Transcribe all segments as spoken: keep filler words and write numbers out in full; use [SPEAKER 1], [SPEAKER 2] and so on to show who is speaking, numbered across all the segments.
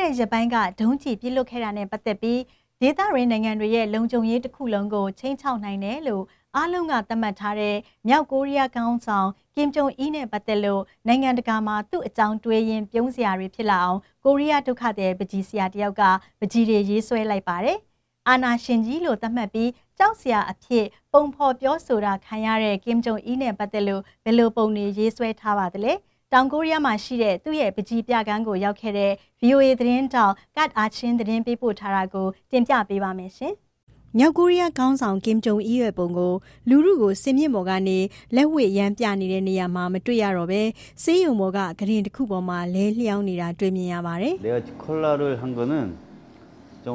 [SPEAKER 1] ရပိုင်းကဒုံးကျည်ပြစ်လွတ်ခဲ့တာနဲ့ပတ်သက်ပြီးဒေသရင်းနိုင်ငံတွေရဲ့လုံခြုံရေးတစ်ခုလုံးကိုချိန်ချောက်နိုင်တယ်လို့အားလုံးကသတ်မှတ်ထားတဲ့မြောက်ကိုရီးယားခေါင်းဆောင်ကင်ဂျုံအီးနဲ့ပတ်သက်လို့နိုင်ငံတကာမှာသူ့အကြောင်းတွေးရင်းပြုံးစရာတွေဖြစ်လာအောင်ကိုရီးယားဒုက္ခသည်ပကြီးဆရာတယောက်ကပကြီးတွေရေးဆွဲလိုက်ပါတယ်။အာနာရှင်ကြီးလို့သတ်မှတ်ပြီးကြောက်စရာအဖြစ်ပုံဖော်ပြောဆိုတာခံရတဲ့ကင်ဂျုံအီးနဲ့ပတ်သက်လို့ဘယ်လိုပုံတွေရေးဆွဲထားပါသလဲ။တောင်ကိုရီးယားမှာရှိတဲ့သူ့ရဲ့ပကြီးပြကန်းကိုရောက်ခဲ့တဲ့ ဗီအိုအေ သတင်းတောင်ကတ်အာချင်းသတင်းပေးပို့ထားတာကိုတင်ပြပေးပါမယ်ရှင်။မြောက်ကိုရီးယားခေါင်းဆောင်ကင်ဂျုံအီးရဲ့ပုံကိုလူထုကိုစင်မြင့်ပေါ်ကနေလက်ဝှေ့ရမ်းပြနေတဲ့နေရာမှာမတွေ့ရတော့ပဲစေးရုံပေါ်ကဂရင်တစ်ခုပေါ်မှာလဲလျောင်းနေတာတွေ့မြင်ရပါတယ်။
[SPEAKER 2] 내가 콜라를 한 거는 좀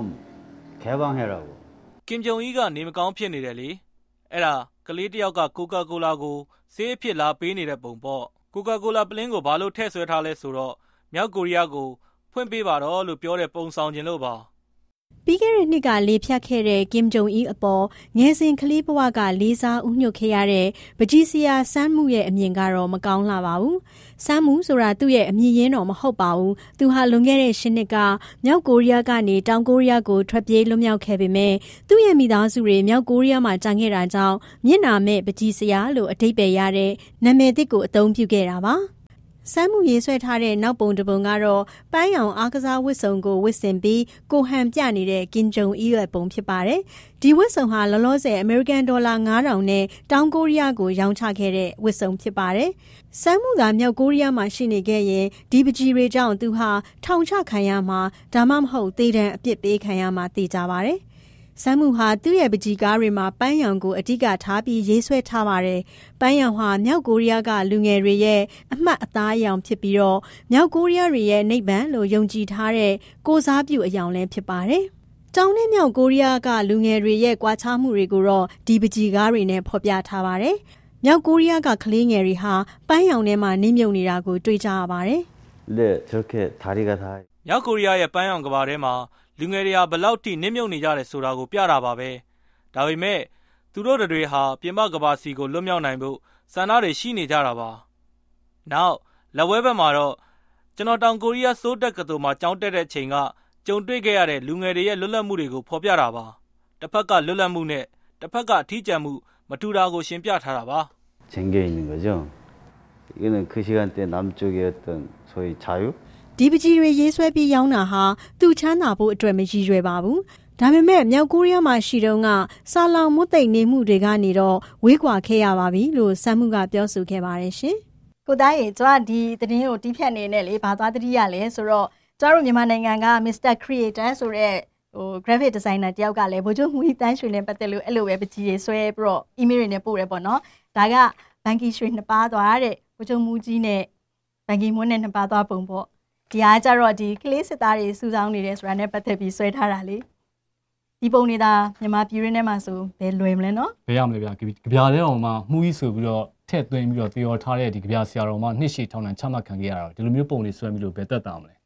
[SPEAKER 2] 개방해라고.
[SPEAKER 3] 김 정일이가နေမကောင်းဖြစ်နေတယ်လေ။အဲ့ဒါကလေးတယောက်ကကိုကာကိုလာကိုဆေးအဖြစ်လာပေးနေတဲ့ပုံပေါ့။ကိုကာကိုလာပလင်းကိုဘာလို့ထည့်ဆွဲထားလဲဆိုတော့မြောက်ကိုရီးယားကိုဖွင့်ပေးပါတော့လို့ပြောတဲ့ပုံဆောင်ခြင်းလို့ပါ
[SPEAKER 1] ပြီးခဲ့တဲ့နှစ်ကလေဖြတ်ခဲ့တဲ့ကင်ဂျုံအီးအပေါ်ငယ်စဉ်ကလေးဘဝကလေးစားဥညွတ်ခဲ့ရတဲ့ပကြီးစရာစမ်းမှုရဲ့အမြင်ကတော့မကောင်းလာပါဘူး။စမ်းမှုဆိုတာသူ့ရဲ့အမြင်ရင်းတော့မဟုတ်ပါဘူး။သူဟာလွန်ခဲ့တဲ့ရှစ်နှစ်ကမြောက်ကိုရီးယားကနေတောင်ကိုရီးယားကိုထွက်ပြေးလွတ်မြောက်ခဲ့ပေမဲ့သူ့ရဲ့မိသားစုတွေမြောက်ကိုရီးယားမှာကြံခဲ့တာကြောင့်မျက်နာမဲ့ပကြီးစရာလို့အဓိပ္ပာယ်ရတဲ့နာမည်သစ်ကိုအသုံးပြုခဲ့တာပါ။စမ်းမှုရေးဆွဲထားတဲ့နောက်ပုံတစ်ပုံကတော့ပန်းရောင်အားကစားဝတ်စုံကိုဝတ်ဆင်ပြီးကိုဟန်ပြနေတဲ့ကင်ဂျုံအီးရဲ့ပုံဖြစ်ပါတယ်။ဒီဝတ်စုံဟာလောလောဆယ်အမေရိကန်ဒေါ်လာငါးထောင်နဲ့တောင်ကိုရီးယားကိုရောင်းချခဲ့တဲ့ဝတ်စုံဖြစ်ပါတယ်။စမ်းမှုကမြောက်ကိုရီးယားမှာရှိနေခဲ့ရင်ဒီပကြီးတွေကြောင့်သူဟာထောင်ချခံရမှာဒါမှမဟုတ်သေဒဏ်အပြစ်ပေးခံရမှာသိကြပါတယ်။စမ်းမှုဟာသူ့ရဲ့ပကြီးကားတွေမှာပန်းရောင်ကိုအဓိကထားပြီးရေးဆွဲထားပါတယ်။ပန်းရောင်ဟာမြောက်ကိုရီးယားကလူငယ်တွေရဲ့အမှတ်အသားအရောင်ဖြစ်ပြီးတော့မြောက်ကိုရီးယားတွေရဲ့နိဗ္ဗာန်လို့ယုံကြည်ထားတဲ့ကိုးစားပြုအယောင်လည်းဖြစ်ပါတယ်။တောင်နဲ့မြောက်ကိုရီးယားကလူငယ်တွေရဲ့ကွာခြားမှုတွေကိုတော့ဒီပကြီးကားတွေနဲ့ဖော်ပြထားပါတယ်။မြောက်ကိုရီးယားကကလေးငယ်တွေဟာပန်းရောင်ထဲမှာနင်းမြုပ်နေတာကိုတွေ့ကြရပါတယ်
[SPEAKER 2] ။네 저렇게 다리가 다
[SPEAKER 3] မြောက်ကိုရီးယားရဲ့ပန်းရောင်ကဘာထဲမှာလူငယ်တွေဟာဘလောက်ထိနစ်မြုပ်နေကြတယ်ဆိုတာကိုပြတာပါပဲ။ဒါပေမဲ့သူတို့တွေဟာပြင်ပကဘာစီကိုလွတ်မြောက်နိုင်ဖို့စံနာတွေရှိနေကြတာပါ။နောက်လက်ဝဲဘက်မှာတော့ကျွန်တော်တောင်ကိုရီးယားစိုးတက်ကတော်မှာကြောင်းတက်တဲ့ချိန်ကကြုံတွေ့ခဲ့ရတဲ့လူငယ်တွေရဲ့လွတ်လပ်မှုတွေကိုဖော်ပြတာပါ။တစ်ဖက်ကလွတ်လပ်မှုနဲ့တစ်ဖက်ကအထီးကျန်မှုမတူတာကိုရှင်းပြထားတာပါ
[SPEAKER 2] ။쟁겨 있는 거죠. 이거는 그 시간대 남쪽의 어떤 소위 자유
[SPEAKER 1] ဒီပကြီးတွေရေးဆွဲပြီးရောင်းတာဟာသူ့ချမ်းသာဖို့အတွက်မရည်ရွယ်ပါဘူး။ဒါပေမဲ့မြောက်ကိုရီးယားမှာရှိတုန်းကဆာလောင်မွတ်သိမ့်နေမှုတွေကနေတော့ဝေးကွာခဲ့ရပါပြီလို့စမ်းမှုကပြောဆိုခဲ့ပါတယ်ရှင်။ကိုသားရေကျွန်တော်ဒီသတင်းကိုတီးဖြတ်နေနဲ့လေဘာသွားတတိရလဲဆိုတော့ကျွန်တော်တို့မြန်မာနိုင်ငံက Mister Creator ဆိုတဲ့ဟို graphic designer တယောက်ကလည်းဗိုလ်ချုပ်မှုကြီးတန်းရွှေနဲ့ပတ်သက်လို့အဲ့လိုပဲပကြီးတွေဆွဲပြီးတော့ email တွေနဲ့ပို့တယ်ပေါ့နော်။ဒါကဘန်ကီရွှေနှစ်ပါးသွားတဲ့ဗိုလ်ချုပ်မှုကြီးနဲ့ဘန်ကီမွန်းနဲ့နှစ်ပါးသွားပုံပေါ့ဒီအားကြတော့ဒီကလေးစစ်သားတွေစူးစောင်းနေတယ်ဆိုတာနဲ့ပတ်သက်ပြီးဆွဲထားတာလေဒီပုံနေတာမြန်မာပြည်ရင်းထဲမှာဆိုဘယ်လွယ်မလဲနော်
[SPEAKER 4] ဘယ်ရမလဲဗျာကြပြားတဲ့အောင်မှာမှုကြီးဆိုပြီးတော့ထည့်သွင်းပြီးတော့တည်တော်ထားတဲ့ဒီကြပြားဆရာတော်မှာနှစ်ရှည်ထောင်ဒဏ်ချမှတ်ခံခဲ့ရတာဒီလိုမျိုးပုံလေးဆွဲပြီးလို့ဘယ်တက်တာမလဲ